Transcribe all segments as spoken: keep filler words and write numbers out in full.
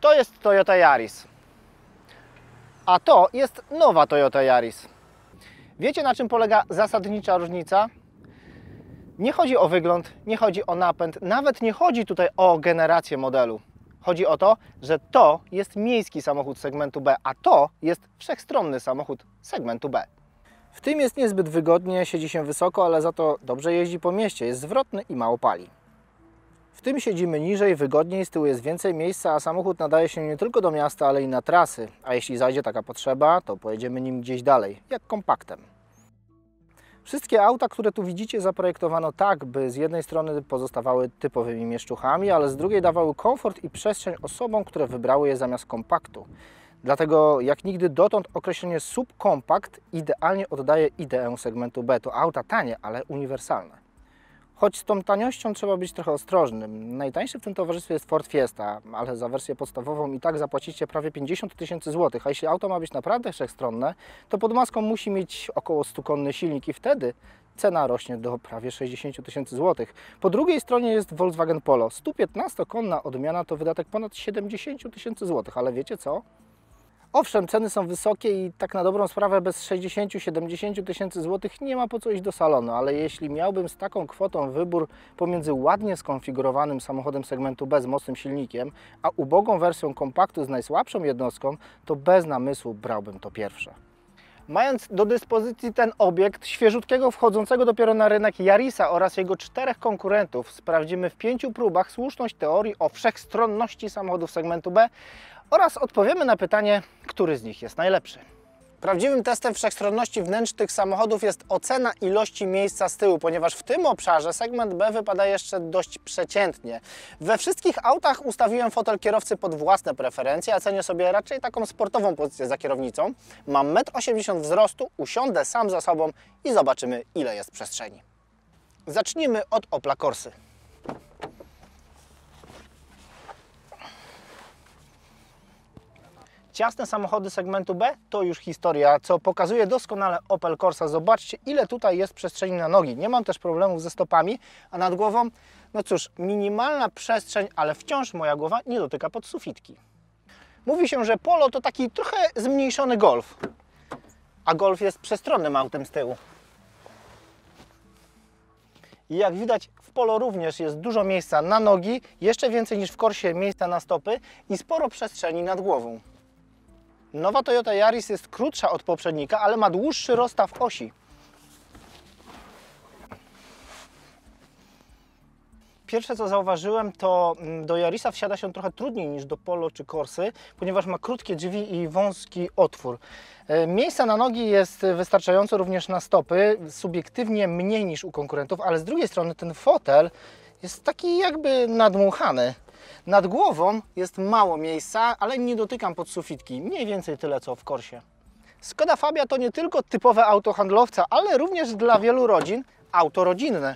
To jest Toyota Yaris, a to jest nowa Toyota Yaris. Wiecie, na czym polega zasadnicza różnica? Nie chodzi o wygląd, nie chodzi o napęd, nawet nie chodzi tutaj o generację modelu. Chodzi o to, że to jest miejski samochód segmentu B, a to jest wszechstronny samochód segmentu B. W tym jest niezbyt wygodnie, siedzi się wysoko, ale za to dobrze jeździ po mieście, jest zwrotny i mało pali. W tym siedzimy niżej, wygodniej, z tyłu jest więcej miejsca, a samochód nadaje się nie tylko do miasta, ale i na trasy. A jeśli zajdzie taka potrzeba, to pojedziemy nim gdzieś dalej, jak kompaktem. Wszystkie auta, które tu widzicie, zaprojektowano tak, by z jednej strony pozostawały typowymi mieszczuchami, ale z drugiej dawały komfort i przestrzeń osobom, które wybrały je zamiast kompaktu. Dlatego jak nigdy dotąd określenie subkompakt idealnie oddaje ideę segmentu B. To auta tanie, ale uniwersalne. Choć z tą taniością trzeba być trochę ostrożnym. Najtańszy w tym towarzystwie jest Ford Fiesta, ale za wersję podstawową i tak zapłacicie prawie pięćdziesiąt tysięcy złotych. A jeśli auto ma być naprawdę wszechstronne, to pod maską musi mieć około stukonny silnik i wtedy cena rośnie do prawie sześćdziesięciu tysięcy złotych. Po drugiej stronie jest Volkswagen Polo. sto piętnastokonna odmiana to wydatek ponad siedemdziesięciu tysięcy złotych, ale wiecie co? Owszem, ceny są wysokie i tak na dobrą sprawę bez sześćdziesięciu do siedemdziesięciu tysięcy złotych nie ma po co iść do salonu, ale jeśli miałbym z taką kwotą wybór pomiędzy ładnie skonfigurowanym samochodem segmentu B z mocnym silnikiem, a ubogą wersją kompaktu z najsłabszą jednostką, to bez namysłu brałbym to pierwsze. Mając do dyspozycji ten obiekt świeżutkiego, wchodzącego dopiero na rynek Yarisa oraz jego czterech konkurentów, sprawdzimy w pięciu próbach słuszność teorii o wszechstronności samochodów segmentu B oraz odpowiemy na pytanie, który z nich jest najlepszy. Prawdziwym testem wszechstronności wnętrz tych samochodów jest ocena ilości miejsca z tyłu, ponieważ w tym obszarze segment B wypada jeszcze dość przeciętnie. We wszystkich autach ustawiłem fotel kierowcy pod własne preferencje, a cenię sobie raczej taką sportową pozycję za kierownicą. Mam metr osiemdziesiąt wzrostu, usiądę sam za sobą i zobaczymy, ile jest przestrzeni. Zacznijmy od Opla Corsy. Ciasne samochody segmentu B to już historia, co pokazuje doskonale Opel Corsa. Zobaczcie, ile tutaj jest przestrzeni na nogi. Nie mam też problemów ze stopami, a nad głową, no cóż, minimalna przestrzeń, ale wciąż moja głowa nie dotyka podsufitki. Mówi się, że Polo to taki trochę zmniejszony Golf, a Golf jest przestronnym autem z tyłu. I jak widać, w Polo również jest dużo miejsca na nogi, jeszcze więcej niż w Corsie miejsca na stopy i sporo przestrzeni nad głową. Nowa Toyota Yaris jest krótsza od poprzednika, ale ma dłuższy rozstaw osi. Pierwsze co zauważyłem, to do Yarisa wsiada się trochę trudniej niż do Polo czy Corsy, ponieważ ma krótkie drzwi i wąski otwór. Miejsca na nogi jest wystarczająco również na stopy, subiektywnie mniej niż u konkurentów, ale z drugiej strony ten fotel jest taki jakby nadmuchany. Nad głową jest mało miejsca, ale nie dotykam podsufitki, mniej więcej tyle co w Corsie. Skoda Fabia to nie tylko typowe auto handlowca, ale również dla wielu rodzin auto rodzinne.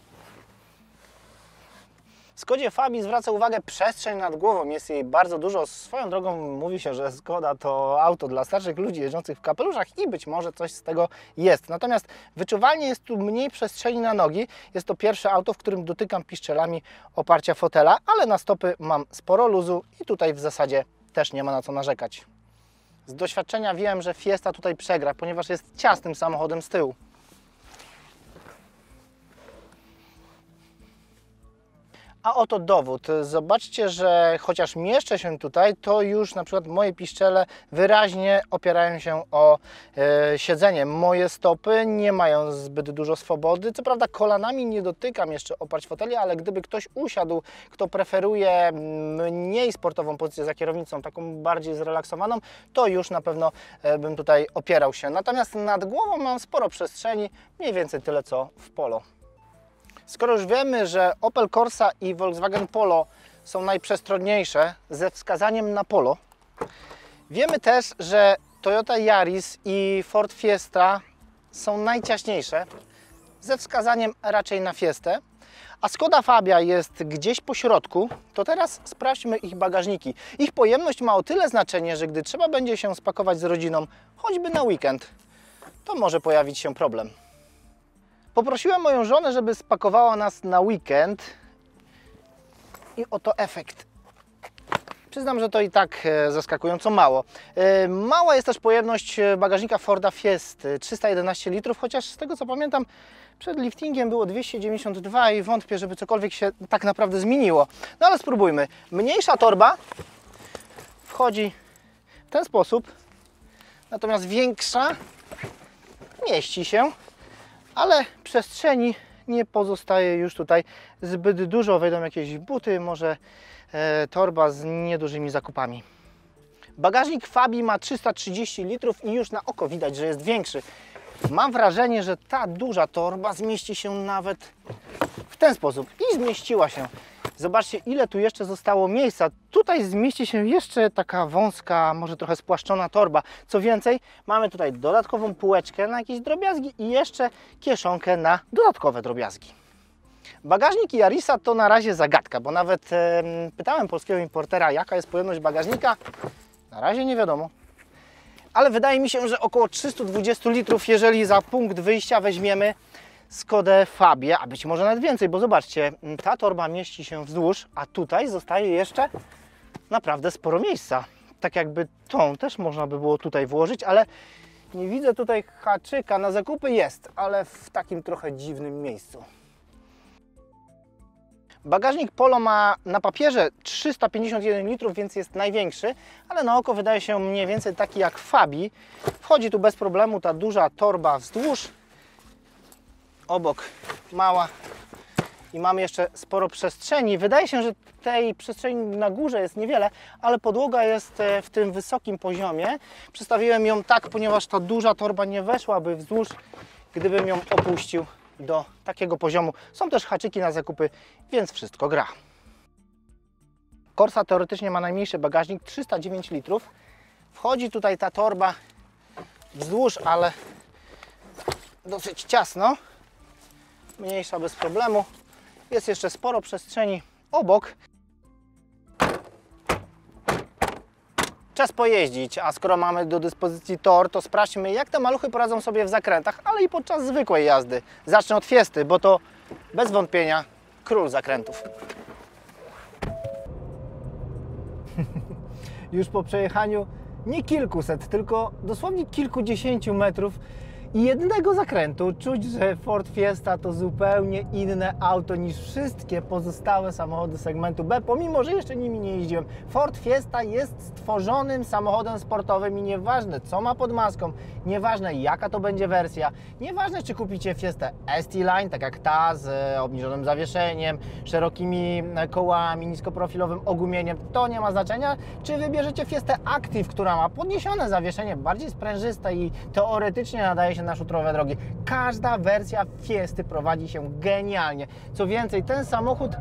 Skodzie Fabii zwraca uwagę przestrzeń nad głową, jest jej bardzo dużo. Swoją drogą mówi się, że Skoda to auto dla starszych ludzi jeżdżących w kapeluszach i być może coś z tego jest. Natomiast wyczuwalnie jest tu mniej przestrzeni na nogi. Jest to pierwsze auto, w którym dotykam piszczelami oparcia fotela, ale na stopy mam sporo luzu i tutaj w zasadzie też nie ma na co narzekać. Z doświadczenia wiem, że Fiesta tutaj przegra, ponieważ jest ciasnym samochodem z tyłu. A oto dowód. Zobaczcie, że chociaż mieszczę się tutaj, to już na przykład moje piszczele wyraźnie opierają się o e, siedzenie. Moje stopy nie mają zbyt dużo swobody. Co prawda kolanami nie dotykam jeszcze oparć foteli, ale gdyby ktoś usiadł, kto preferuje mniej sportową pozycję za kierownicą, taką bardziej zrelaksowaną, to już na pewno e, bym tutaj opierał się. Natomiast nad głową mam sporo przestrzeni, mniej więcej tyle co w Polo. Skoro już wiemy, że Opel Corsa i Volkswagen Polo są najprzestronniejsze ze wskazaniem na Polo, wiemy też, że Toyota Yaris i Ford Fiesta są najciaśniejsze ze wskazaniem raczej na Fiestę, a Skoda Fabia jest gdzieś po środku, to teraz sprawdźmy ich bagażniki. Ich pojemność ma o tyle znaczenie, że gdy trzeba będzie się spakować z rodziną, choćby na weekend, to może pojawić się problem. Poprosiłem moją żonę, żeby spakowała nas na weekend i oto efekt. Przyznam, że to i tak zaskakująco mało. Mała jest też pojemność bagażnika Forda Fiesty, trzysta jedenaście litrów, chociaż z tego co pamiętam przed liftingiem było dwieście dziewięćdziesiąt dwa i wątpię, żeby cokolwiek się tak naprawdę zmieniło. No ale spróbujmy. Mniejsza torba wchodzi w ten sposób, natomiast większa mieści się, ale przestrzeni nie pozostaje już tutaj zbyt dużo. Wejdą jakieś buty, może e, torba z niedużymi zakupami. Bagażnik Fabii ma trzysta trzydzieści litrów i już na oko widać, że jest większy. Mam wrażenie, że ta duża torba zmieści się nawet w ten sposób i zmieściła się. Zobaczcie, ile tu jeszcze zostało miejsca. Tutaj zmieści się jeszcze taka wąska, może trochę spłaszczona torba. Co więcej, mamy tutaj dodatkową półeczkę na jakieś drobiazgi i jeszcze kieszonkę na dodatkowe drobiazgi. Bagażnik Yarisa to na razie zagadka, bo nawet e, pytałem polskiego importera, jaka jest pojemność bagażnika. Na razie nie wiadomo. Ale wydaje mi się, że około trzysta dwadzieścia litrów, jeżeli za punkt wyjścia weźmiemy Skodę Fabię, a być może nawet więcej, bo zobaczcie, ta torba mieści się wzdłuż, a tutaj zostaje jeszcze naprawdę sporo miejsca. Tak jakby tą też można by było tutaj włożyć, ale nie widzę tutaj haczyka. Na zakupy jest, ale w takim trochę dziwnym miejscu. Bagażnik Polo ma na papierze trzysta pięćdziesiąt jeden litrów, więc jest największy, ale na oko wydaje się mniej więcej taki jak w Fabii. Wchodzi tu bez problemu ta duża torba wzdłuż, obok mała i mamy jeszcze sporo przestrzeni. Wydaje się, że tej przestrzeni na górze jest niewiele, ale podłoga jest w tym wysokim poziomie. Przestawiłem ją tak, ponieważ ta duża torba nie weszłaby wzdłuż, gdybym ją opuścił do takiego poziomu. Są też haczyki na zakupy, więc wszystko gra. Corsa teoretycznie ma najmniejszy bagażnik, trzysta dziewięć litrów. Wchodzi tutaj ta torba wzdłuż, ale dosyć ciasno. Mniejsza bez problemu. Jest jeszcze sporo przestrzeni obok. Czas pojeździć, a skoro mamy do dyspozycji tor, to sprawdźmy, jak te maluchy poradzą sobie w zakrętach, ale i podczas zwykłej jazdy. Zacznę od Fiesty, bo to bez wątpienia król zakrętów. Już po przejechaniu nie kilkuset, tylko dosłownie kilkudziesięciu metrów i jednego zakrętu czuć, że Ford Fiesta to zupełnie inne auto niż wszystkie pozostałe samochody segmentu B, pomimo że jeszcze nimi nie jeździłem. Ford Fiesta jest stworzonym samochodem sportowym i nieważne co ma pod maską, nieważne jaka to będzie wersja, nieważne czy kupicie Fiestę S T-Line, tak jak ta z obniżonym zawieszeniem, szerokimi kołami, niskoprofilowym ogumieniem, to nie ma znaczenia, czy wybierzecie Fiestę Active, która ma podniesione zawieszenie, bardziej sprężyste i teoretycznie nadaje się na szutrowe drogi. Każda wersja Fiesty prowadzi się genialnie. Co więcej, ten samochód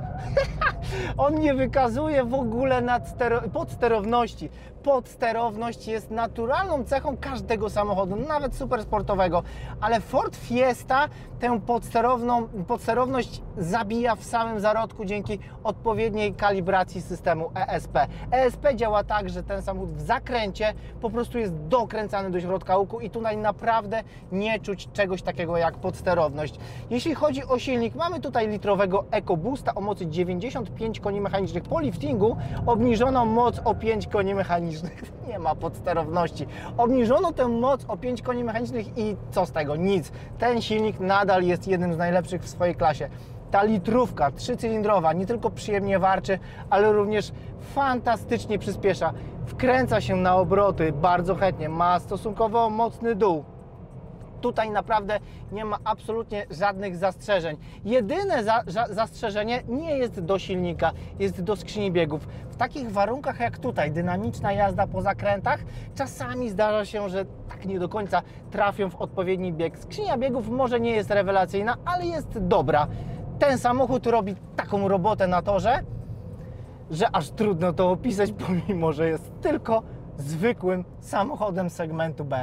on nie wykazuje w ogóle podsterowności. Podsterowność jest naturalną cechą każdego samochodu, nawet supersportowego, ale Ford Fiesta tę podsterowną, podsterowność zabija w samym zarodku dzięki odpowiedniej kalibracji systemu E S P. E S P działa tak, że ten samochód w zakręcie po prostu jest dokręcany do środka łuku i tutaj naprawdę nie czuć czegoś takiego jak podsterowność. Jeśli chodzi o silnik, mamy tutaj litrowego EcoBoosta o mocy dziewięćdziesiąt pięć koni mechanicznych. Po liftingu obniżono moc o pięć koni mechanicznych. Nie ma podsterowności. Obniżono tę moc o pięć koni mechanicznych i co z tego? Nic. Ten silnik nadal jest jednym z najlepszych w swojej klasie. Ta litrówka trzycylindrowa nie tylko przyjemnie warczy, ale również fantastycznie przyspiesza. Wkręca się na obroty bardzo chętnie, ma stosunkowo mocny dół. Tutaj naprawdę nie ma absolutnie żadnych zastrzeżeń. Jedyne za, za, zastrzeżenie nie jest do silnika, jest do skrzyni biegów. W takich warunkach jak tutaj, dynamiczna jazda po zakrętach, czasami zdarza się, że tak nie do końca trafią w odpowiedni bieg. Skrzynia biegów może nie jest rewelacyjna, ale jest dobra. Ten samochód robi taką robotę na torze, że aż trudno to opisać, pomimo że jest tylko zwykłym samochodem segmentu B.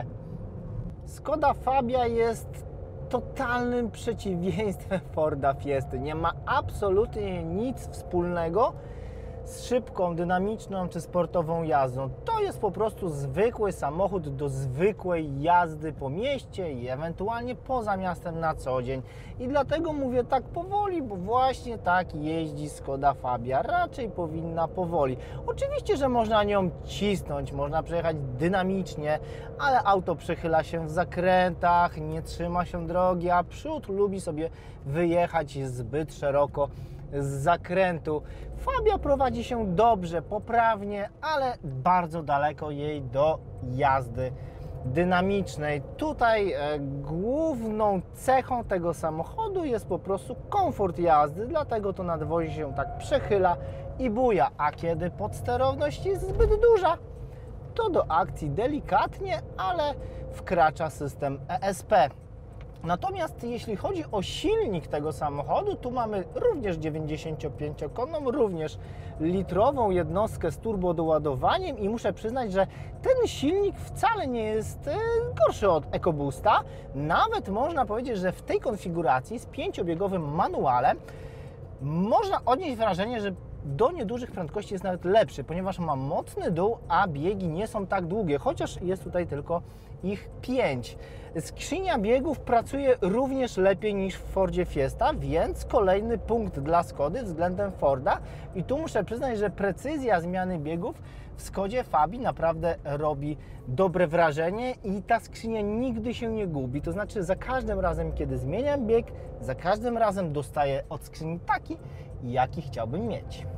Skoda Fabia jest totalnym przeciwieństwem Forda Fiesty. Nie ma absolutnie nic wspólnego z szybką, dynamiczną czy sportową jazdą. To jest po prostu zwykły samochód do zwykłej jazdy po mieście i ewentualnie poza miastem na co dzień. I dlatego mówię tak powoli, bo właśnie tak jeździ Skoda Fabia. Raczej powinna powoli. Oczywiście, że można nią cisnąć, można przejechać dynamicznie, ale auto przechyla się w zakrętach, nie trzyma się drogi, a przód lubi sobie wyjechać zbyt szeroko z zakrętu. Fabia prowadzi się dobrze, poprawnie, ale bardzo daleko jej do jazdy dynamicznej. Tutaj e, główną cechą tego samochodu jest po prostu komfort jazdy, dlatego to nadwozie się tak przechyla i buja, a kiedy podsterowność jest zbyt duża, to do akcji delikatnie, ale wkracza system E S P. Natomiast jeśli chodzi o silnik tego samochodu, tu mamy również dziewięćdziesięciopięciokonną, również litrową jednostkę z turbodoładowaniem i muszę przyznać, że ten silnik wcale nie jest gorszy od EcoBoosta. Nawet można powiedzieć, że w tej konfiguracji z pięciobiegowym manualem można odnieść wrażenie, że do niedużych prędkości jest nawet lepszy, ponieważ ma mocny dół, a biegi nie są tak długie, chociaż jest tutaj tylko ich pięć. Skrzynia biegów pracuje również lepiej niż w Fordzie Fiesta, więc kolejny punkt dla Skody względem Forda. I tu muszę przyznać, że precyzja zmiany biegów w Skodzie Fabii naprawdę robi dobre wrażenie i ta skrzynia nigdy się nie gubi. To znaczy za każdym razem, kiedy zmieniam bieg, za każdym razem dostaję od skrzyni taki, jaki chciałbym mieć.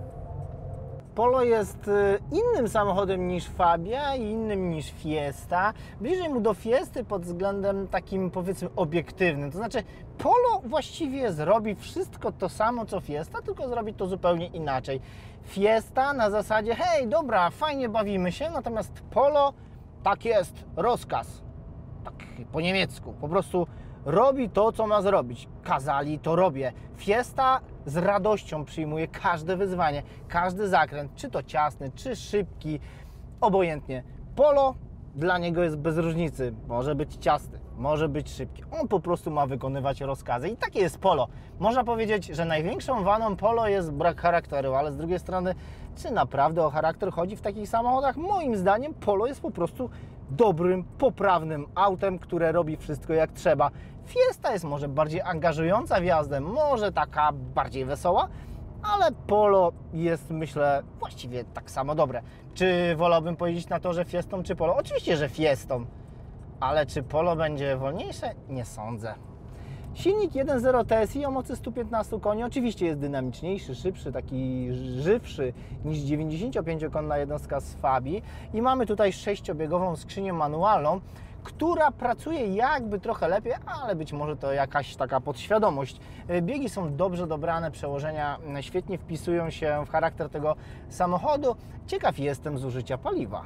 Polo jest innym samochodem niż Fabia i innym niż Fiesta. Bliżej mu do Fiesty pod względem takim, powiedzmy, obiektywnym. To znaczy Polo właściwie zrobi wszystko to samo co Fiesta, tylko zrobi to zupełnie inaczej. Fiesta na zasadzie, hej, dobra, fajnie bawimy się, natomiast Polo, tak jest, rozkaz. Tak po niemiecku, po prostu robi to, co ma zrobić. Kazali, to robię. Fiesta z radością przyjmuje każde wyzwanie, każdy zakręt, czy to ciasny, czy szybki, obojętnie. Polo dla niego jest bez różnicy. Może być ciasny, może być szybki. On po prostu ma wykonywać rozkazy i takie jest Polo. Można powiedzieć, że największą wadą Polo jest brak charakteru, ale z drugiej strony, czy naprawdę o charakter chodzi w takich samochodach? Moim zdaniem Polo jest po prostu dobrym, poprawnym autem, które robi wszystko jak trzeba. Fiesta jest może bardziej angażująca w jazdę, może taka bardziej wesoła, ale Polo jest, myślę, właściwie tak samo dobre. Czy wolałbym pojeździć na torze Fiestą czy Polo? Oczywiście, że Fiestą, ale czy Polo będzie wolniejsze? Nie sądzę. Silnik jeden zero T S I o mocy stu piętnastu koni oczywiście jest dynamiczniejszy, szybszy, taki żywszy niż dziewięćdziesięciopięciokonna jednostka z Fabii i mamy tutaj sześciobiegową skrzynię manualną, która pracuje jakby trochę lepiej, ale być może to jakaś taka podświadomość. Biegi są dobrze dobrane, przełożenia świetnie wpisują się w charakter tego samochodu. Ciekaw jestem zużycia paliwa.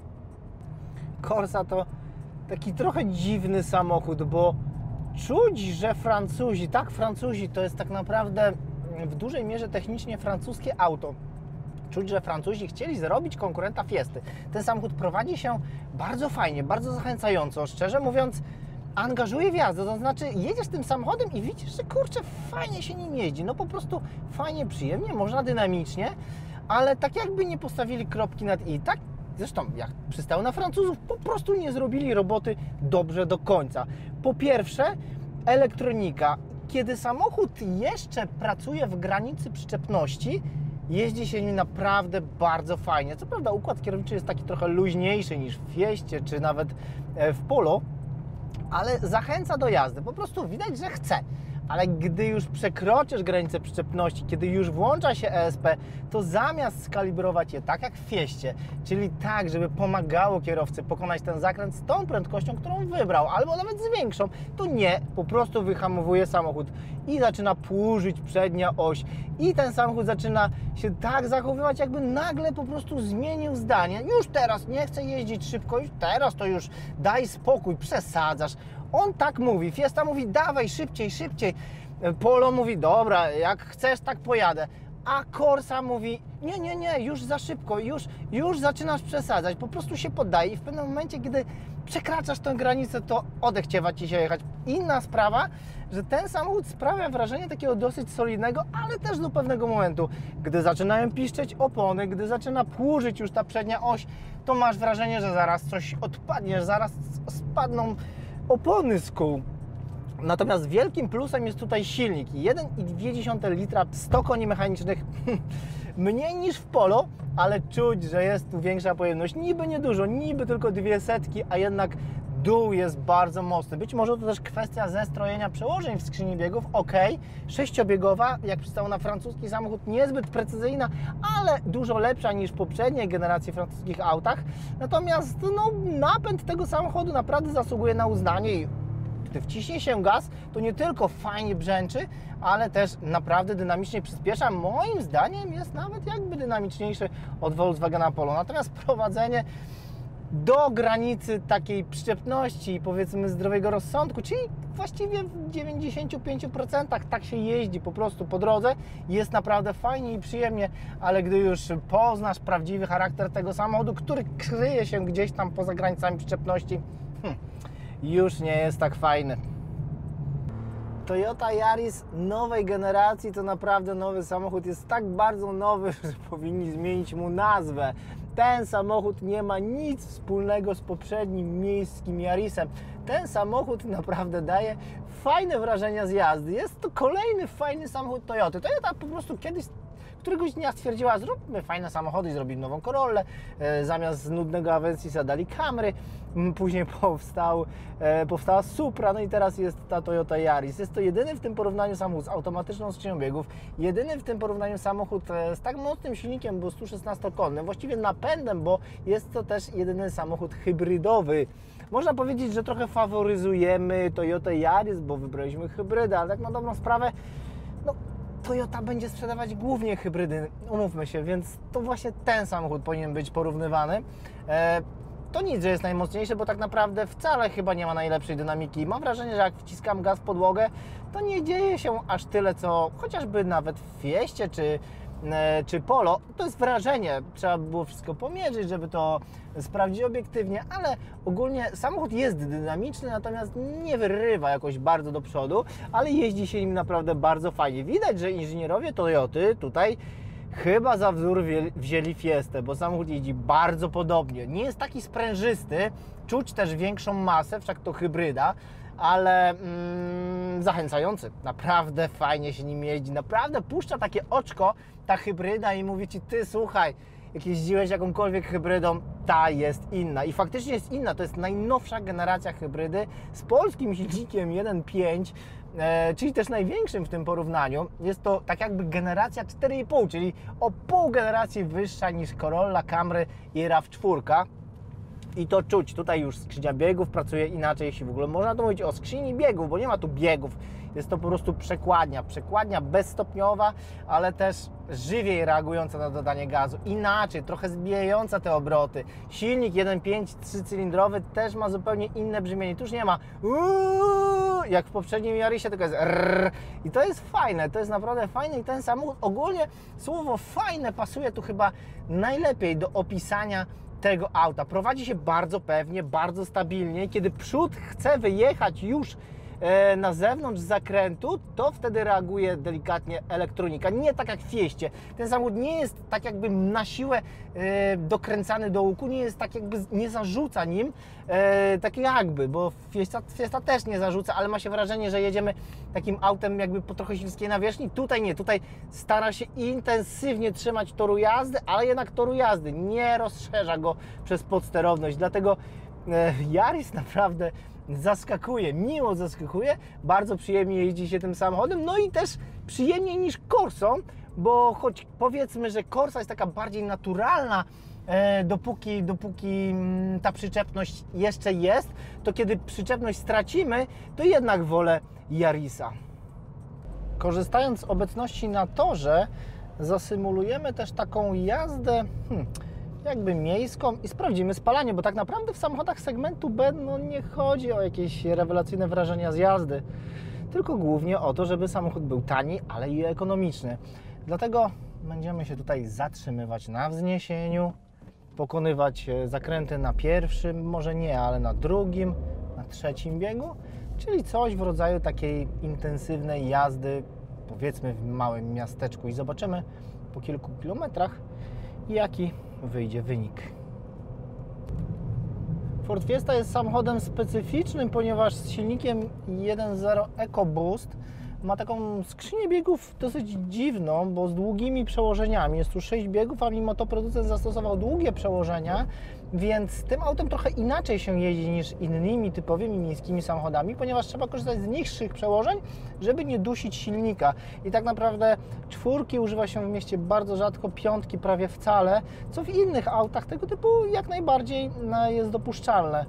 Corsa to taki trochę dziwny samochód, bo czuć, że Francuzi, tak Francuzi, to jest tak naprawdę w dużej mierze technicznie francuskie auto. Czuć, że Francuzi chcieli zrobić konkurenta Fiesty. Ten samochód prowadzi się bardzo fajnie, bardzo zachęcająco. Szczerze mówiąc, angażuje w jazdę. To znaczy, jedziesz tym samochodem i widzisz, że kurczę, fajnie się nim jeździ. No po prostu fajnie, przyjemnie, można dynamicznie, ale tak jakby nie postawili kropki nad i. Tak zresztą, jak przystało na Francuzów, po prostu nie zrobili roboty dobrze do końca. Po pierwsze, elektronika. Kiedy samochód jeszcze pracuje w granicy przyczepności, jeździ się nim naprawdę bardzo fajnie. Co prawda układ kierowniczy jest taki trochę luźniejszy niż w Fieście, czy nawet w Polo, ale zachęca do jazdy. Po prostu widać, że chce. Ale gdy już przekroczysz granicę przyczepności, kiedy już włącza się E S P, to zamiast skalibrować je tak jak w Fieście, czyli tak, żeby pomagało kierowcy pokonać ten zakręt z tą prędkością, którą wybrał, albo nawet z większą, to nie, po prostu wyhamowuje samochód i zaczyna płużyć przednia oś i ten samochód zaczyna się tak zachowywać, jakby nagle po prostu zmienił zdanie. Już teraz nie chcę jeździć szybko, już teraz to już daj spokój, przesadzasz. On tak mówi, Fiesta mówi dawaj szybciej, szybciej. Polo mówi dobra, jak chcesz tak pojadę. A Corsa mówi nie, nie, nie, już za szybko, już, już zaczynasz przesadzać, po prostu się poddaje i w pewnym momencie, kiedy przekraczasz tę granicę, to odechciewa Ci się jechać. Inna sprawa, że ten samochód sprawia wrażenie takiego dosyć solidnego, ale też do pewnego momentu, gdy zaczynają piszczeć opony, gdy zaczyna płużyć już ta przednia oś, to masz wrażenie, że zaraz coś odpadnie, że zaraz spadną opony z kół. Natomiast wielkim plusem jest tutaj silnik. jeden i dwie dziesiąte litra, sto koni mechanicznych, mniej niż w Polo, ale czuć, że jest tu większa pojemność. Niby niedużo, niby tylko dwie setki, a jednak dół jest bardzo mocny. Być może to też kwestia zestrojenia przełożeń w skrzyni biegów. Ok, sześciobiegowa, jak przystało na francuski samochód, niezbyt precyzyjna, ale dużo lepsza niż poprzedniej generacji francuskich autach. Natomiast no, napęd tego samochodu naprawdę zasługuje na uznanie i gdy wciśnie się gaz, to nie tylko fajnie brzęczy, ale też naprawdę dynamicznie przyspiesza. Moim zdaniem jest nawet jakby dynamiczniejszy od Volkswagena Polo. Natomiast prowadzenie do granicy takiej przyczepności, powiedzmy zdrowego rozsądku, czyli właściwie w dziewięćdziesięciu pięciu procentach tak się jeździ po prostu po drodze, jest naprawdę fajnie i przyjemnie, ale gdy już poznasz prawdziwy charakter tego samochodu, który kryje się gdzieś tam poza granicami przyczepności, hmm, już nie jest tak fajny. Toyota Yaris nowej generacji to naprawdę nowy samochód. Jest tak bardzo nowy, że powinni zmienić mu nazwę. Ten samochód nie ma nic wspólnego z poprzednim miejskim Yarisem. Ten samochód naprawdę daje fajne wrażenia z jazdy. Jest to kolejny fajny samochód Toyoty. Toyota po prostu kiedyś któregoś dnia stwierdziła, zróbmy fajne samochody i zrobimy nową Corollę. E, zamiast nudnego Avensisa dali Camry. Później powstał, e, powstała Supra, no i teraz jest ta Toyota Yaris. Jest to jedyny w tym porównaniu samochód z automatyczną skrzynią biegów, jedyny w tym porównaniu samochód e, z tak mocnym silnikiem, bo sto szesnastokonnym, właściwie napędem, bo jest to też jedyny samochód hybrydowy. Można powiedzieć, że trochę faworyzujemy Toyota Yaris, bo wybraliśmy hybrydę, ale tak na dobrą sprawę, no, Toyota będzie sprzedawać głównie hybrydy, umówmy się, więc to właśnie ten samochód powinien być porównywany. E, to nic, że jest najmocniejszy, bo tak naprawdę wcale chyba nie ma najlepszej dynamiki. Mam wrażenie, że jak wciskam gaz w podłogę, to nie dzieje się aż tyle, co chociażby nawet w Fiestie czy, e, czy Polo. To jest wrażenie, trzeba by było wszystko pomierzyć, żeby to sprawdzić obiektywnie, ale ogólnie samochód jest dynamiczny, natomiast nie wyrywa jakoś bardzo do przodu, ale jeździ się nim naprawdę bardzo fajnie. Widać, że inżynierowie Toyoty tutaj chyba za wzór wzięli Fiestę, bo samochód jeździ bardzo podobnie. Nie jest taki sprężysty, czuć też większą masę, wszak to hybryda, ale mm, zachęcający. Naprawdę fajnie się nim jeździ, naprawdę puszcza takie oczko ta hybryda i mówi Ci, ty słuchaj, jak jeździłeś jakąkolwiek hybrydą, ta jest inna. I faktycznie jest inna. To jest najnowsza generacja hybrydy z polskim silnikiem jeden przecinek pięć, e, czyli też największym w tym porównaniu. Jest to tak jakby generacja cztery i pół, czyli o pół generacji wyższa niż Corolla, Camry i RAV cztery. I to czuć. Tutaj już skrzynia biegów pracuje inaczej, jeśli w ogóle można to mówić o skrzyni biegów, bo nie ma tu biegów. Jest to po prostu przekładnia. Przekładnia bezstopniowa, ale też żywiej reagująca na dodanie gazu. Inaczej, trochę zbijająca te obroty. Silnik jeden przecinek pięć trzycylindrowy też ma zupełnie inne brzmienie. Tu już nie ma uuu, jak w poprzednim Yarisie, tylko jest rrr. I to jest fajne, to jest naprawdę fajne i ten samochód, ogólnie słowo fajne pasuje tu chyba najlepiej do opisania tego auta. Prowadzi się bardzo pewnie, bardzo stabilnie. Kiedy przód chce wyjechać już e, na zewnątrz zakrętu, to wtedy reaguje delikatnie elektronika. Nie tak jak w Fieście. Ten samochód nie jest tak jakby na siłę e, dokręcany do łuku, nie jest tak jakby, nie zarzuca nim, e, tak jakby, bo Fiesta, Fiesta też nie zarzuca, ale ma się wrażenie, że jedziemy takim autem jakby po trochę śliskiej nawierzchni. Tutaj nie, tutaj stara się intensywnie trzymać toru jazdy, ale jednak toru jazdy nie rozszerza go przez podsterowność, dlatego e, Yaris naprawdę zaskakuje, miło zaskakuje, bardzo przyjemnie jeździ się tym samochodem, no i też przyjemniej niż Corsą, bo choć powiedzmy, że Corsa jest taka bardziej naturalna, e, dopóki, dopóki ta przyczepność jeszcze jest, to kiedy przyczepność stracimy, to jednak wolę Yarisa. Korzystając z obecności na torze, zasymulujemy też taką jazdę hmm, jakby miejską i sprawdzimy spalanie, bo tak naprawdę w samochodach segmentu B no, nie chodzi o jakieś rewelacyjne wrażenia z jazdy, tylko głównie o to, żeby samochód był tani, ale i ekonomiczny. Dlatego będziemy się tutaj zatrzymywać na wzniesieniu, pokonywać zakręty na pierwszym, może nie, ale na drugim, na trzecim biegu, czyli coś w rodzaju takiej intensywnej jazdy, powiedzmy w małym miasteczku, i zobaczymy po kilku kilometrach, jaki wyjdzie wynik. Ford Fiesta jest samochodem specyficznym, ponieważ z silnikiem jeden zero EcoBoost ma taką skrzynię biegów dosyć dziwną, bo z długimi przełożeniami. Jest tu sześć biegów, a mimo to producent zastosował długie przełożenia, więc tym autem trochę inaczej się jeździ niż innymi typowymi miejskimi samochodami, ponieważ trzeba korzystać z niższych przełożeń, żeby nie dusić silnika. I tak naprawdę czwórki używa się w mieście bardzo rzadko, piątki prawie wcale, co w innych autach tego typu jak najbardziej jest dopuszczalne.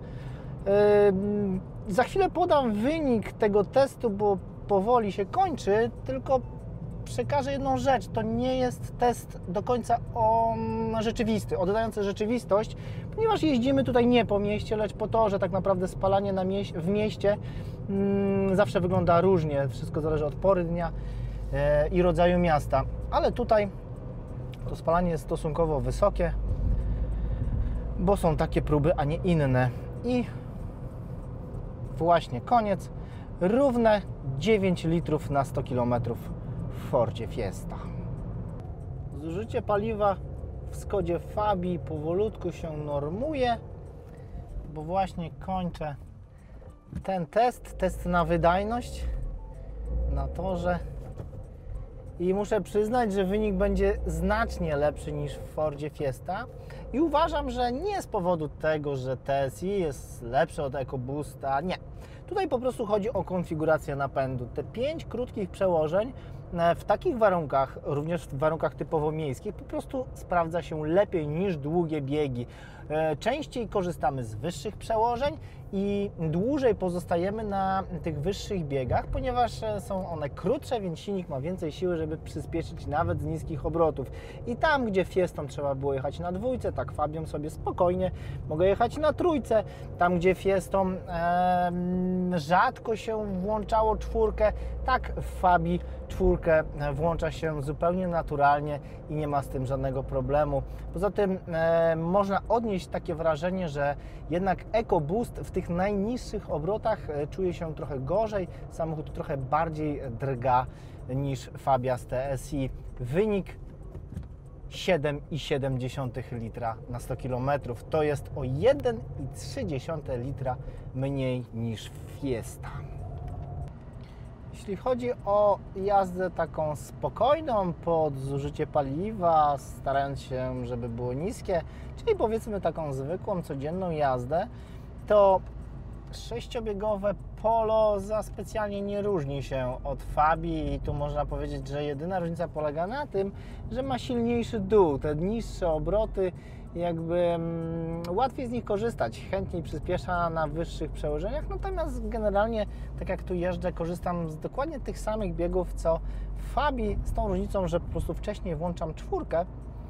Yy, za chwilę podam wynik tego testu, bo powoli się kończy, tylko przekażę jedną rzecz. To nie jest test do końca o, rzeczywisty, oddający rzeczywistość, ponieważ jeździmy tutaj nie po mieście, lecz po torze. Tak naprawdę spalanie na mieś w mieście mm, zawsze wygląda różnie. Wszystko zależy od pory dnia e, i rodzaju miasta. Ale tutaj to spalanie jest stosunkowo wysokie, bo są takie próby, a nie inne. I właśnie koniec. Równe dziewięć litrów na sto kilometrów w Fordzie Fiesta. Zużycie paliwa w Skodzie Fabii powolutku się normuje, bo właśnie kończę ten test, test na wydajność na torze i muszę przyznać, że wynik będzie znacznie lepszy niż w Fordzie Fiesta i uważam, że nie z powodu tego, że T S I jest lepsze od EcoBoosta, nie. Tutaj po prostu chodzi o konfigurację napędu. Te pięć krótkich przełożeń w takich warunkach, również w warunkach typowo miejskich, po prostu sprawdza się lepiej niż długie biegi. Częściej korzystamy z wyższych przełożeń i dłużej pozostajemy na tych wyższych biegach, ponieważ są one krótsze, więc silnik ma więcej siły, żeby przyspieszyć nawet z niskich obrotów. I tam, gdzie Fiestą trzeba było jechać na dwójce, tak Fabią sobie spokojnie mogę jechać na trójce. Tam, gdzie Fiestą e, rzadko się włączało czwórkę, tak w Fabii czwórkę włącza się zupełnie naturalnie i nie ma z tym żadnego problemu. Poza tym e, można odnieść takie wrażenie, że jednak EcoBoost w tych najniższych obrotach czuje się trochę gorzej, samochód trochę bardziej drga niż Fabia z T S I. Wynik siedem i siedem litra na sto kilometrów. To jest o jeden i trzy litra mniej niż Fiesta. Jeśli chodzi o jazdę taką spokojną pod zużycie paliwa, starając się, żeby było niskie, czyli powiedzmy taką zwykłą, codzienną jazdę, to sześciobiegowe Polo za specjalnie nie różni się od Fabii i tu można powiedzieć, że jedyna różnica polega na tym, że ma silniejszy dół, te niższe obroty, jakby mm, łatwiej z nich korzystać, chętniej przyspiesza na wyższych przełożeniach, natomiast generalnie, tak jak tu jeżdżę, korzystam z dokładnie tych samych biegów co w Fabii, z tą różnicą, że po prostu wcześniej włączam czwórkę,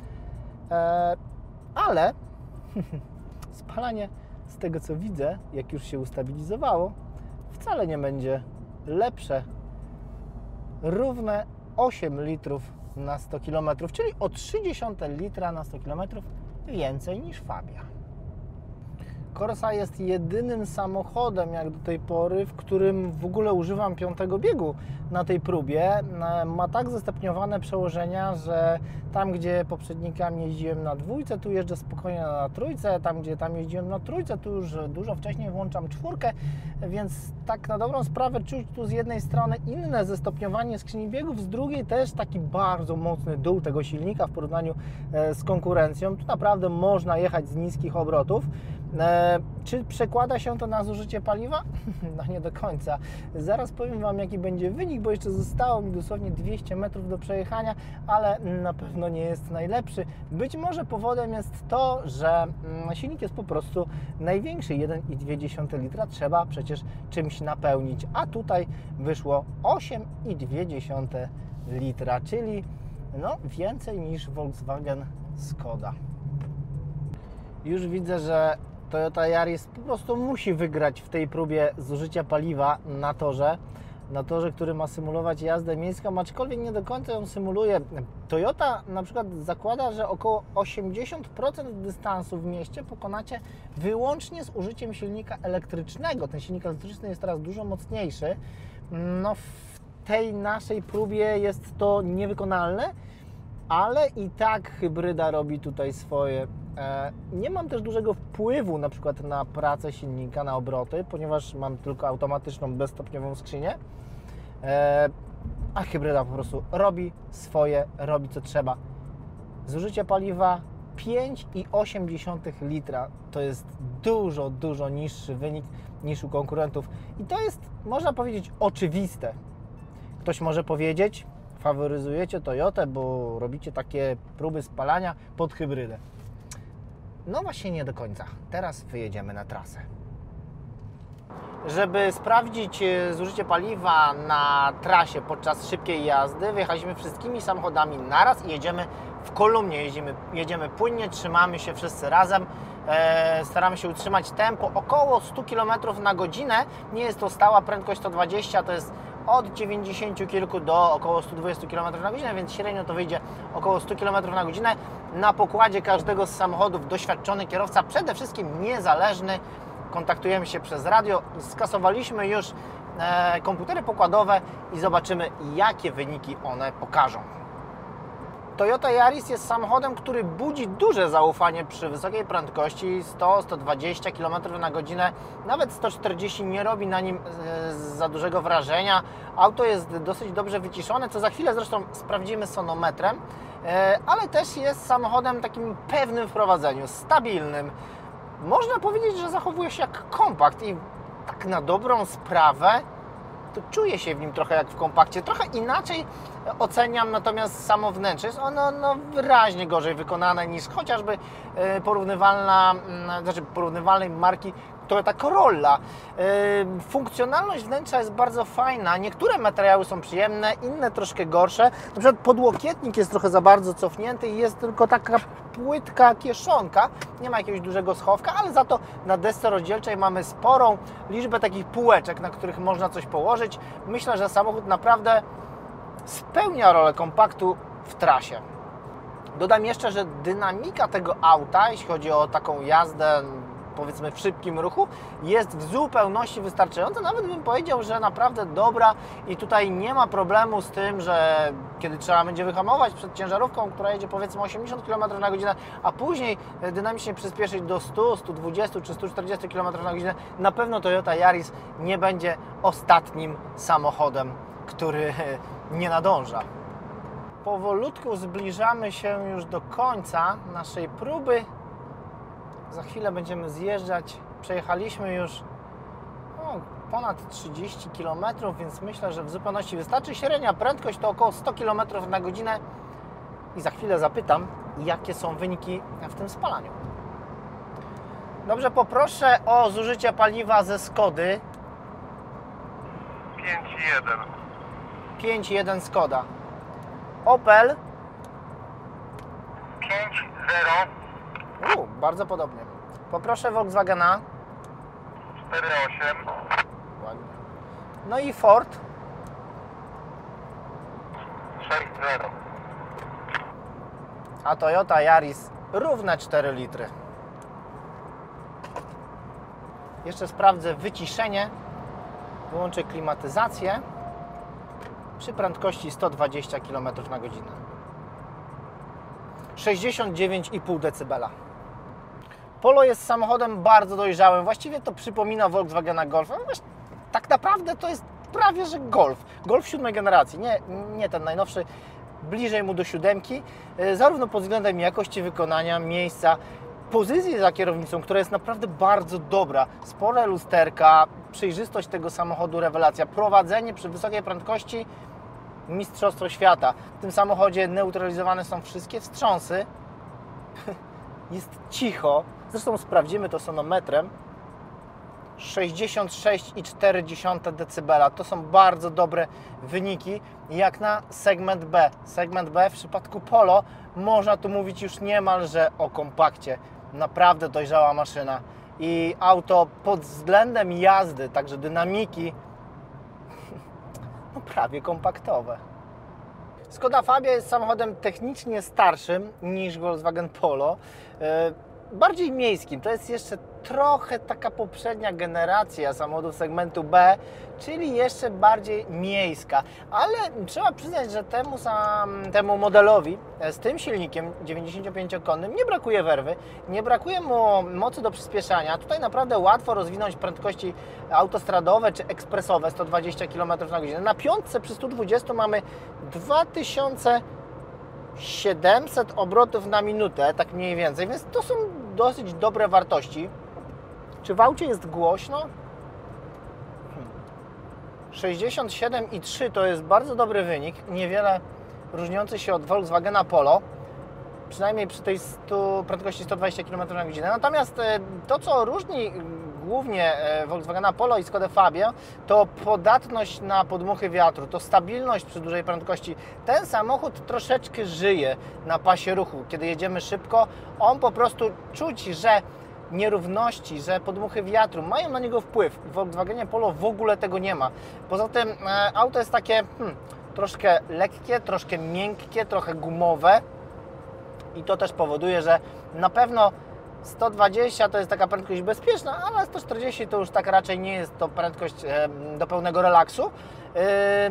e, ale spalanie, z tego co widzę, jak już się ustabilizowało, wcale nie będzie lepsze. Równe osiem litrów na sto kilometrów, czyli o trzy dziesiąte litra na sto kilometrów więcej niż Fabia. Corsa jest jedynym samochodem jak do tej pory, w którym w ogóle używam piątego biegu na tej próbie. Ma tak zestopniowane przełożenia, że tam, gdzie poprzednikami jeździłem na dwójce, tu jeżdżę spokojnie na trójce, tam, gdzie tam jeździłem na trójce, tu już dużo wcześniej włączam czwórkę, więc tak na dobrą sprawę czuć tu z jednej strony inne zestopniowanie skrzyni biegów, z drugiej też taki bardzo mocny dół tego silnika w porównaniu z konkurencją. Tu naprawdę można jechać z niskich obrotów. Czy przekłada się to na zużycie paliwa? No nie do końca. Zaraz powiem Wam, jaki będzie wynik, bo jeszcze zostało mi dosłownie dwieście metrów do przejechania, ale na pewno nie jest najlepszy. Być może powodem jest to, że silnik jest po prostu największy, jeden i dwie dziesiąte litra, trzeba przecież czymś napełnić, a tutaj wyszło osiem i dwie dziesiąte litra, czyli no więcej niż Volkswagen Skoda. Już widzę, że Toyota Yaris po prostu musi wygrać w tej próbie zużycia paliwa na torze, na torze, który ma symulować jazdę miejską, aczkolwiek nie do końca ją symuluje. Toyota na przykład zakłada, że około osiemdziesiąt procent dystansu w mieście pokonacie wyłącznie z użyciem silnika elektrycznego. Ten silnik elektryczny jest teraz dużo mocniejszy. No, w tej naszej próbie jest to niewykonalne, ale i tak hybryda robi tutaj swoje. Nie mam też dużego wpływu na przykład na pracę silnika, na obroty, ponieważ mam tylko automatyczną, bezstopniową skrzynię, a hybryda po prostu robi swoje, robi co trzeba. Zużycie paliwa pięć i osiem dziesiątych litra to jest dużo, dużo niższy wynik niż u konkurentów i to jest, można powiedzieć, oczywiste. Ktoś może powiedzieć, faworyzujecie Toyotę, bo robicie takie próby spalania pod hybrydę. No właśnie nie do końca. Teraz wyjedziemy na trasę. Żeby sprawdzić zużycie paliwa na trasie podczas szybkiej jazdy, wyjechaliśmy wszystkimi samochodami naraz i jedziemy w kolumnie. Jedziemy, jedziemy płynnie, trzymamy się wszyscy razem. E, staramy się utrzymać tempo około stu kilometrów na godzinę. Nie jest to stała prędkość sto dwadzieścia, to jest od dziewięćdziesięciu kilku do około stu dwudziestu kilometrów na godzinę, więc średnio to wyjdzie około stu kilometrów na godzinę. Na pokładzie każdego z samochodów doświadczony kierowca, przede wszystkim niezależny. Kontaktujemy się przez radio, skasowaliśmy już e, komputery pokładowe i zobaczymy, jakie wyniki one pokażą. Toyota Yaris jest samochodem, który budzi duże zaufanie przy wysokiej prędkości sto do stu dwudziestu kilometrów na godzinę. Nawet sto czterdzieści nie robi na nim za dużego wrażenia. Auto jest dosyć dobrze wyciszone, co za chwilę zresztą sprawdzimy sonometrem, ale też jest samochodem takim pewnym w prowadzeniu, stabilnym. Można powiedzieć, że zachowuje się jak kompakt i tak na dobrą sprawę to czuję się w nim trochę jak w kompakcie. Trochę inaczej oceniam natomiast samo wnętrze. Jest ono no, wyraźnie gorzej wykonane niż chociażby porównywalna, znaczy porównywalnej marki Toyota Corolla. Funkcjonalność wnętrza jest bardzo fajna. Niektóre materiały są przyjemne, inne troszkę gorsze. Na przykład podłokietnik jest trochę za bardzo cofnięty i jest tylko taka płytka kieszonka. Nie ma jakiegoś dużego schowka, ale za to na desce rozdzielczej mamy sporą liczbę takich półeczek, na których można coś położyć. Myślę, że samochód naprawdę spełnia rolę kompaktu w trasie. Dodam jeszcze, że dynamika tego auta, jeśli chodzi o taką jazdę powiedzmy w szybkim ruchu, jest w zupełności wystarczająca. Nawet bym powiedział, że naprawdę dobra i tutaj nie ma problemu z tym, że kiedy trzeba będzie wyhamować przed ciężarówką, która jedzie powiedzmy osiemdziesiąt kilometrów na godzinę, a później dynamicznie przyspieszyć do stu, stu dwudziestu czy stu czterdziestu kilometrów na godzinę, na pewno Toyota Yaris nie będzie ostatnim samochodem, który nie nadąża. Powolutku zbliżamy się już do końca naszej próby. Za chwilę będziemy zjeżdżać. Przejechaliśmy już no, ponad trzydzieści kilometrów, więc myślę, że w zupełności wystarczy. Średnia prędkość to około sto kilometrów na godzinę. I za chwilę zapytam, jakie są wyniki w tym spalaniu. Dobrze, poproszę o zużycie paliwa ze Skody. pięć jeden. pięć jeden Skoda. Opel. pięć zero. U, bardzo podobnie. Poproszę Volkswagena. cztery osiem. Ładnie. No i Ford. sześć zero. A Toyota Yaris równe cztery litry. Jeszcze sprawdzę wyciszenie. Wyłączę klimatyzację przy prędkości sto dwadzieścia kilometrów na godzinę. sześćdziesiąt dziewięć i pół decybela. Polo jest samochodem bardzo dojrzałym. Właściwie to przypomina Volkswagena Golfa. No tak naprawdę to jest prawie że Golf. Golf siódmej generacji, nie, nie ten najnowszy. Bliżej mu do siódemki. Zarówno pod względem jakości wykonania, miejsca, pozycji za kierownicą, która jest naprawdę bardzo dobra. Spore lusterka, przejrzystość tego samochodu, rewelacja. Prowadzenie przy wysokiej prędkości, mistrzostwo świata. W tym samochodzie neutralizowane są wszystkie wstrząsy. Jest cicho. Zresztą sprawdzimy to sonometrem. sześćdziesiąt sześć i cztery dziesiąte decybela. To są bardzo dobre wyniki jak na segment B. Segment B w przypadku Polo można tu mówić już niemalże o kompakcie. Naprawdę dojrzała maszyna. I auto pod względem jazdy, także dynamiki, no prawie kompaktowe. Skoda Fabia jest samochodem technicznie starszym niż Volkswagen Polo, bardziej miejskim. To jest jeszcze trochę taka poprzednia generacja samochodów segmentu B, czyli jeszcze bardziej miejska. Ale trzeba przyznać, że temu, sam, temu modelowi z tym silnikiem dziewięćdziesięciopięciokonnym nie brakuje werwy, nie brakuje mu mocy do przyspieszania. Tutaj naprawdę łatwo rozwinąć prędkości autostradowe czy ekspresowe sto dwadzieścia kilometrów na godzinę. Na piątce przy stu dwudziestu mamy dwa tysiące siedemset obrotów na minutę, tak mniej więcej, więc to są dosyć dobre wartości. Czy w aucie jest głośno? Hmm. sześćdziesiąt siedem i trzy to jest bardzo dobry wynik, niewiele różniący się od Volkswagena Polo, przynajmniej przy tej stu, prędkości sto dwadzieścia kilometrów na godzinę. Natomiast to, co różni głównie Volkswagena Polo i Skodę Fabię, to podatność na podmuchy wiatru, to stabilność przy dużej prędkości. Ten samochód troszeczkę żyje na pasie ruchu. Kiedy jedziemy szybko, on po prostu czuć, że nierówności, że podmuchy wiatru mają na niego wpływ. W Volkswagenie Polo w ogóle tego nie ma. Poza tym e, auto jest takie hmm, troszkę lekkie, troszkę miękkie, trochę gumowe i to też powoduje, że na pewno sto dwadzieścia to jest taka prędkość bezpieczna, ale sto czterdzieści to już tak raczej nie jest to prędkość e, do pełnego relaksu. E,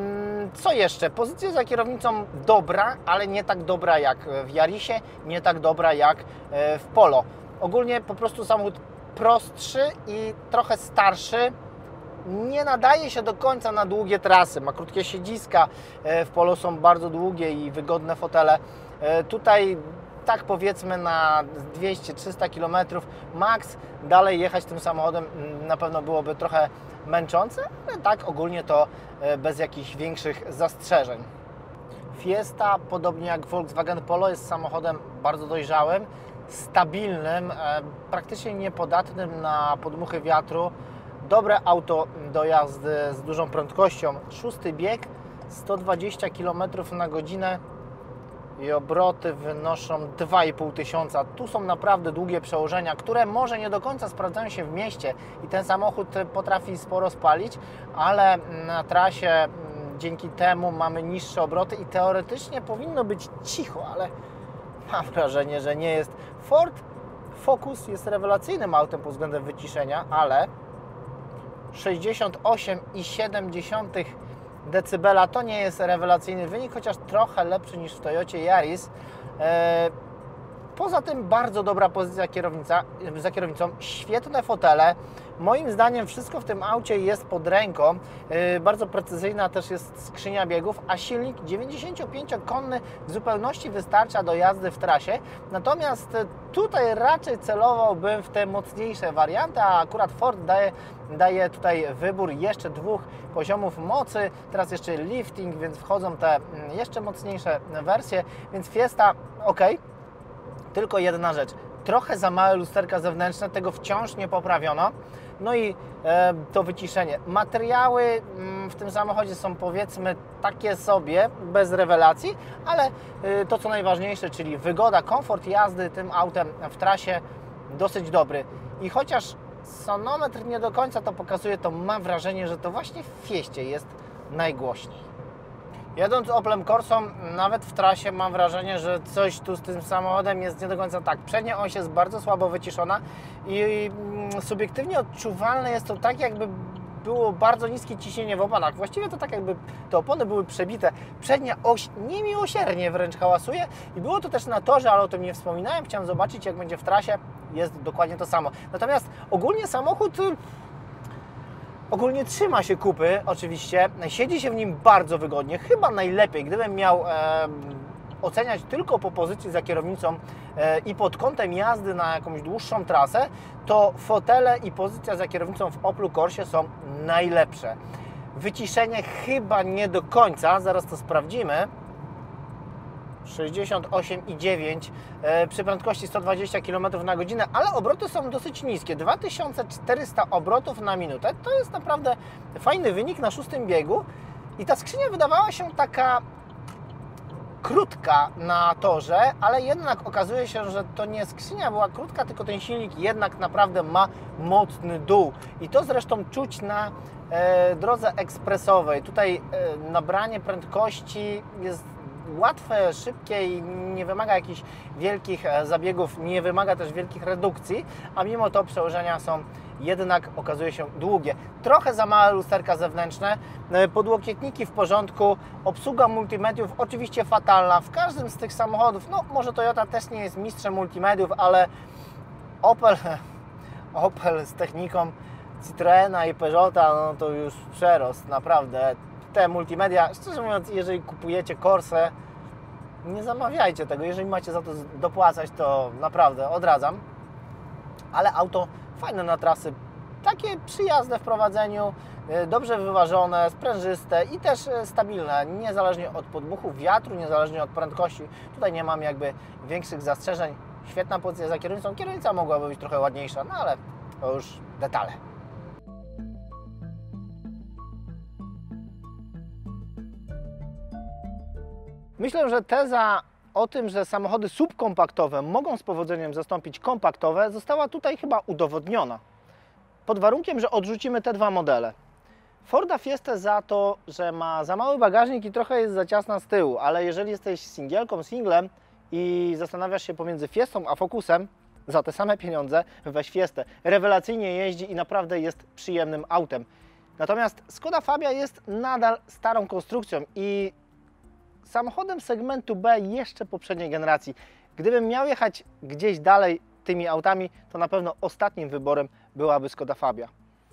co jeszcze? Pozycja za kierownicą dobra, ale nie tak dobra jak w Yarisie, nie tak dobra jak e, w Polo. Ogólnie po prostu samochód prostszy i trochę starszy, nie nadaje się do końca na długie trasy, ma krótkie siedziska, w Polo są bardzo długie i wygodne fotele. Tutaj tak powiedzmy na dwieście trzysta kilometrów max, dalej jechać tym samochodem na pewno byłoby trochę męczące, ale tak ogólnie to bez jakichś większych zastrzeżeń. Fiesta, podobnie jak Volkswagen Polo, jest samochodem bardzo dojrzałym, stabilnym, praktycznie niepodatnym na podmuchy wiatru. Dobre auto do jazdy z dużą prędkością. Szósty bieg, sto dwadzieścia kilometrów na godzinę i obroty wynoszą dwa i pół tysiąca. Tu są naprawdę długie przełożenia, które może nie do końca sprawdzają się w mieście i ten samochód potrafi sporo spalić, ale na trasie dzięki temu mamy niższe obroty i teoretycznie powinno być cicho, ale mam wrażenie, że nie jest. Ford Focus jest rewelacyjnym autem pod względem wyciszenia, ale sześćdziesiąt osiem i siedem decybela to nie jest rewelacyjny wynik, chociaż trochę lepszy niż w Toyocie Yaris. Poza tym bardzo dobra pozycja kierownica, za kierownicą, świetne fotele. Moim zdaniem wszystko w tym aucie jest pod ręką. Bardzo precyzyjna też jest skrzynia biegów, a silnik dziewięćdziesięciopięciokonny w zupełności wystarcza do jazdy w trasie. Natomiast tutaj raczej celowałbym w te mocniejsze warianty, a akurat Ford daje, daje tutaj wybór jeszcze dwóch poziomów mocy. Teraz jeszcze lifting, więc wchodzą te jeszcze mocniejsze wersje, więc Fiesta ok. Tylko jedna rzecz, trochę za małe lusterka zewnętrzne, tego wciąż nie poprawiono. No i e, to wyciszenie. Materiały mm, w tym samochodzie są powiedzmy takie sobie, bez rewelacji, ale e, to co najważniejsze, czyli wygoda, komfort jazdy tym autem w trasie dosyć dobry. I chociaż sonometr nie do końca to pokazuje, to mam wrażenie, że to właśnie w Fieście jest najgłośniej. Jedąc Opelem Corsą, nawet w trasie mam wrażenie, że coś tu z tym samochodem jest nie do końca tak. Przednia oś jest bardzo słabo wyciszona i subiektywnie odczuwalne jest to tak, jakby było bardzo niskie ciśnienie w oponach. Właściwie to tak, jakby te opony były przebite. Przednia oś niemiłosiernie wręcz hałasuje i było to też na torze, ale o tym nie wspominałem. Chciałem zobaczyć, jak będzie w trasie. Jest dokładnie to samo. Natomiast ogólnie samochód... Ogólnie trzyma się kupy, oczywiście, siedzi się w nim bardzo wygodnie, chyba najlepiej. Gdybym miał e, oceniać tylko po pozycji za kierownicą e, i pod kątem jazdy na jakąś dłuższą trasę, to fotele i pozycja za kierownicą w Opelu Corsie są najlepsze. Wyciszenie chyba nie do końca, zaraz to sprawdzimy. sześćdziesiąt osiem i dziewięć e, przy prędkości sto dwadzieścia kilometrów na godzinę, ale obroty są dosyć niskie, dwa tysiące czterysta obrotów na minutę. To jest naprawdę fajny wynik na szóstym biegu i ta skrzynia wydawała się taka krótka na torze, ale jednak okazuje się, że to nie skrzynia była krótka, tylko ten silnik jednak naprawdę ma mocny dół. I to zresztą czuć na e, drodze ekspresowej. Tutaj e, nabranie prędkości jest łatwe, szybkie i nie wymaga jakichś wielkich zabiegów, nie wymaga też wielkich redukcji, a mimo to przełożenia są jednak, okazuje się, długie. Trochę za małe lusterka zewnętrzne, podłokietniki w porządku, obsługa multimediów oczywiście fatalna. W każdym z tych samochodów, no może Toyota też nie jest mistrzem multimediów, ale Opel, Opel z techniką Citroena i Peugeota, no to już przerost, naprawdę. Te multimedia, szczerze mówiąc, jeżeli kupujecie Corsę, nie zamawiajcie tego. Jeżeli macie za to dopłacać, to naprawdę odradzam. Ale auto fajne na trasy, takie przyjazne w prowadzeniu, dobrze wyważone, sprężyste i też stabilne, niezależnie od podmuchu wiatru, niezależnie od prędkości. Tutaj nie mam jakby większych zastrzeżeń. Świetna pozycja za kierownicą. Kierownica mogłaby być trochę ładniejsza, no ale to już detale. Myślę, że teza o tym, że samochody subkompaktowe mogą z powodzeniem zastąpić kompaktowe, została tutaj chyba udowodniona. Pod warunkiem, że odrzucimy te dwa modele. Forda Fiestę za to, że ma za mały bagażnik i trochę jest za ciasna z tyłu, ale jeżeli jesteś singielką, singlem i zastanawiasz się pomiędzy Fiestą a Focusem, za te same pieniądze weź Fiestę. Rewelacyjnie jeździ i naprawdę jest przyjemnym autem. Natomiast Skoda Fabia jest nadal starą konstrukcją i samochodem segmentu B jeszcze poprzedniej generacji. Gdybym miał jechać gdzieś dalej tymi autami, to na pewno ostatnim wyborem byłaby Skoda Fabia.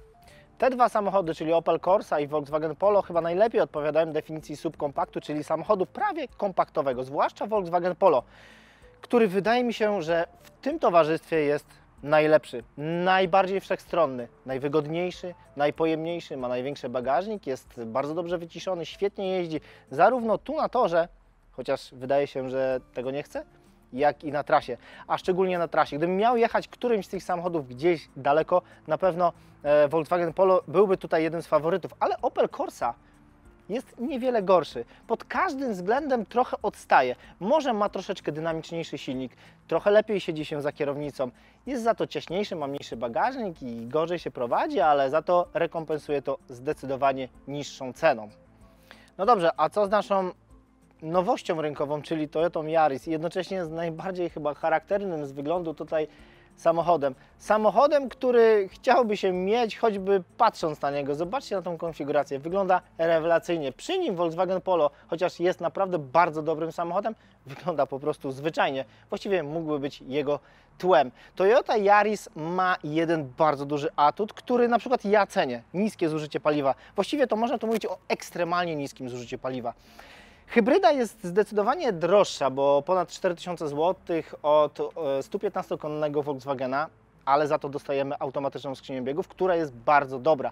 Te dwa samochody, czyli Opel Corsa i Volkswagen Polo, chyba najlepiej odpowiadają definicji subkompaktu, czyli samochodu prawie kompaktowego, zwłaszcza Volkswagen Polo, który wydaje mi się, że w tym towarzystwie jest najlepszy, najbardziej wszechstronny, najwygodniejszy, najpojemniejszy, ma największy bagażnik, jest bardzo dobrze wyciszony, świetnie jeździ zarówno tu na torze, chociaż wydaje się, że tego nie chce, jak i na trasie, a szczególnie na trasie. Gdybym miał jechać którymś z tych samochodów gdzieś daleko, na pewno e, Volkswagen Polo byłby tutaj jednym z faworytów, ale Opel Corsa jest niewiele gorszy. Pod każdym względem trochę odstaje. Może ma troszeczkę dynamiczniejszy silnik, trochę lepiej siedzi się za kierownicą, jest za to ciaśniejszy, ma mniejszy bagażnik i gorzej się prowadzi, ale za to rekompensuje to zdecydowanie niższą ceną. No dobrze, a co z naszą nowością rynkową, czyli Toyotą Yaris, jednocześnie z najbardziej chyba charakternym z wyglądu tutaj samochodem. Samochodem, który chciałby się mieć, choćby patrząc na niego. Zobaczcie na tą konfigurację, wygląda rewelacyjnie. Przy nim Volkswagen Polo, chociaż jest naprawdę bardzo dobrym samochodem, wygląda po prostu zwyczajnie. Właściwie mógłby być jego tłem. Toyota Yaris ma jeden bardzo duży atut, który na przykład ja cenię. Niskie zużycie paliwa. Właściwie to można tu mówić o ekstremalnie niskim zużyciu paliwa. Hybryda jest zdecydowanie droższa, bo ponad cztery tysiące złotych od stu piętnastokonnego Volkswagena, ale za to dostajemy automatyczną skrzynię biegów, która jest bardzo dobra.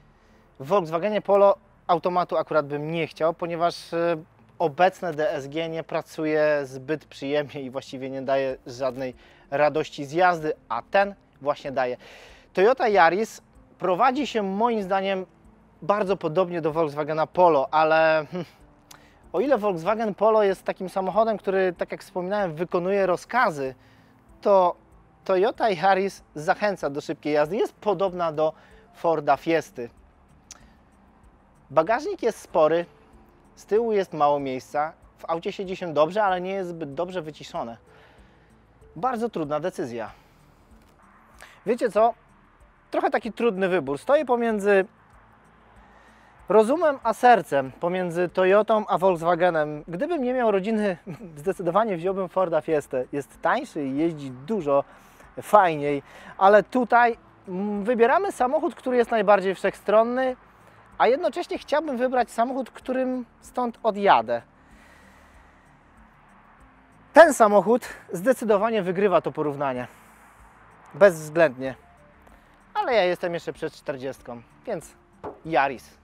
W Volkswagenie Polo automatu akurat bym nie chciał, ponieważ obecne D S G nie pracuje zbyt przyjemnie i właściwie nie daje żadnej radości z jazdy, a ten właśnie daje. Toyota Yaris prowadzi się moim zdaniem bardzo podobnie do Volkswagena Polo, ale o ile Volkswagen Polo jest takim samochodem, który, tak jak wspominałem, wykonuje rozkazy, to Toyota Yaris zachęca do szybkiej jazdy. Jest podobna do Forda Fiesty. Bagażnik jest spory, z tyłu jest mało miejsca, w aucie siedzi się dobrze, ale nie jest zbyt dobrze wyciszone. Bardzo trudna decyzja. Wiecie co? Trochę taki trudny wybór. Stoję pomiędzy rozumem a sercem, pomiędzy Toyotą a Volkswagenem. Gdybym nie miał rodziny, zdecydowanie wziąłbym Forda Fiestę. Jest tańszy i jeździ dużo fajniej, ale tutaj wybieramy samochód, który jest najbardziej wszechstronny, a jednocześnie chciałbym wybrać samochód, którym stąd odjadę. Ten samochód zdecydowanie wygrywa to porównanie. Bezwzględnie. Ale ja jestem jeszcze przed czterdziestką, więc Yaris.